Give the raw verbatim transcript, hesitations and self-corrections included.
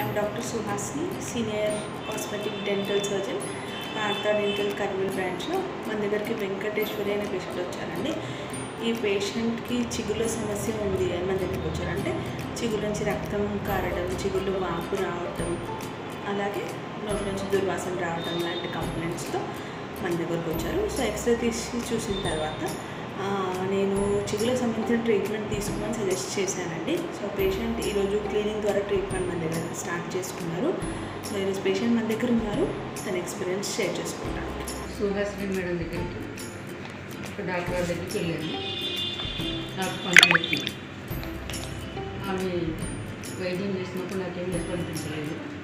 I'm Doctor Suhasini, Senior Cosmetic Dental Surgeon, Partha Dental Karnal branch లో మన దగ్గరికి వెంకటేశ్వరి అనే పేషెంట్ వచ్చారండి. ఈ పేషెంట్కి చిగుళ్ళ సమస్య ఉంది అని మన దగ్గరికి వచ్చారంటే చిగుళ్ళ నుంచి రక్తం కారడం, చిగుళ్ళు వాపు రావటం, అలాగే నోటి నుంచి దుర్వాసన రావడం లాంటి కంప్లైంట్స్తో మన దగ్గరకు వచ్చారు. సో ఎక్స్రే తీసి చూసిన తర్వాత నేను చిగుళ్ళకు సంబంధించిన ట్రీట్మెంట్ తీసుకోమని సజెస్ట్ చేశానండి. సో పేషెంట్ ఈరోజు క్లీనింగ్ ద్వారా ట్రీట్మెంట్ మన దగ్గర స్టార్ట్ చేసుకున్నారు. సో ఈరోజు పేషెంట్ మన దగ్గర ఉన్నారు, తన ఎక్స్పీరియన్స్ షేర్ చేసుకుంటాను. సుహాసిని మేడం దగ్గరికి డాక్టర్ గారి దగ్గరికి వెళ్ళాను. నాకు పంపించింది. ఆమె వైద్యం చేసినప్పుడు నాకేం నొప్పి అనిపించలేదు.